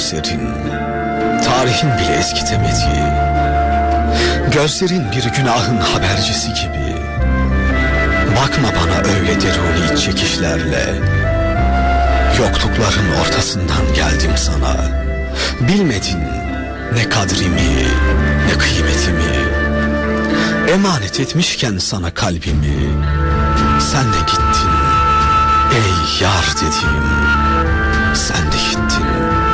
gözlerin, tarihin bile eskitemediği. Gözlerin bir günahın habercisi gibi. Bakma bana öyle deruni iç çekişlerle. Yoklukların ortasından geldim sana. Bilmedin ne kadrimi, ne kıymetimi. Emanet etmişken sana kalbimi, sen de gittin. Ey yar dediğim, sen de gittin.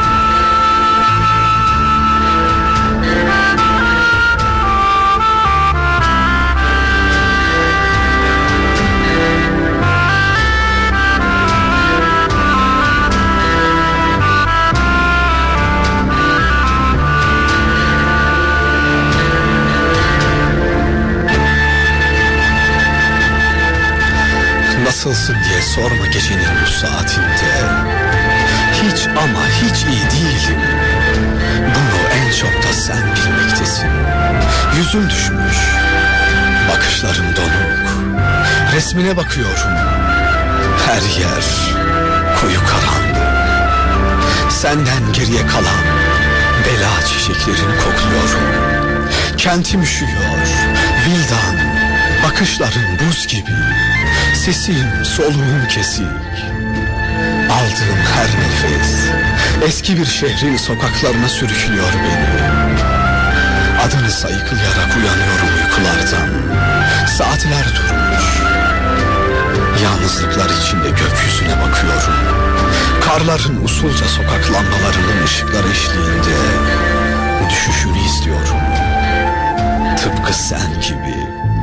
Nasılsın diye sorma gecenin bu saatinde. Hiç ama hiç iyi değilim. Bunu en çok da sen bilmektesin. Yüzüm düşmüş, bakışlarım donuk. Resmine bakıyorum, her yer koyu karanlık. Senden geriye kalan bela çiçeklerini kokluyorum. Kentim üşüyor, vildan, bakışların buz gibi. Sesim, soluğum kesik. Aldığım her nefes eski bir şehrin sokaklarına sürüklüyor beni. Adını sayıklayarak uyanıyorum uykulardan. Saatler durmuş. Yalnızlıklar içinde gökyüzüne bakıyorum. Karların usulca sokak lambalarının ışıkları eşliğinde düşüşünü izliyorum. Tıpkı sen gibi.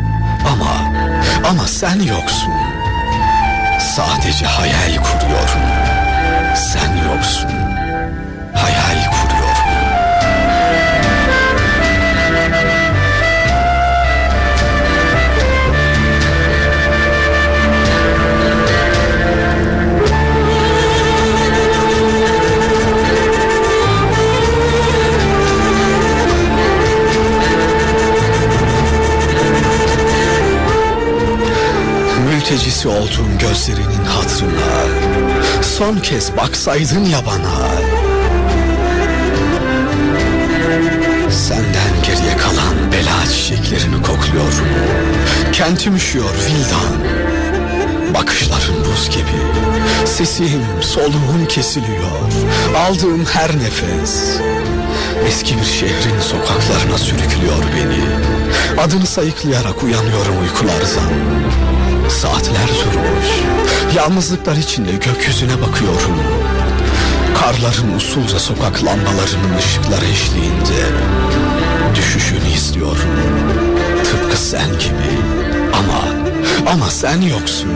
Ama sen yoksun. Sadece hayal kuruyorum. Sen yoksun. Hayal kuruyorum. Mültecisi olduğum gözlerinin hatırına son kez baksaydın ya bana. Senden geriye kalan bela çiçeklerini kokluyorum. Kentim üşüyor vildan. Bakışların buz gibi. Sesim, soluğum kesiliyor. Aldığım her nefes eski bir şehrin sokaklarına sürüklüyor beni. Adını sayıklayarak uyanıyorum uykulardan. Saatler durmuş. Yalnızlıklar içinde gökyüzüne bakıyorum. Karların usulca sokak lambalarının ışıkları eşliğinde düşüşünü izliyorum. Tıpkı sen gibi. Ama sen yoksun.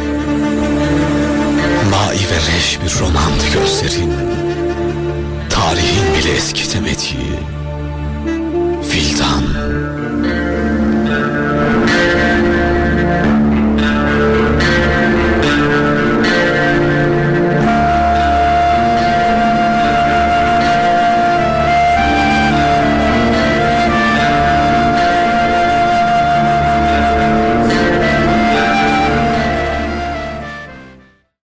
Mavi ve reş bir romandı gözlerin. Tarihin bile eskitemediği. Vildan.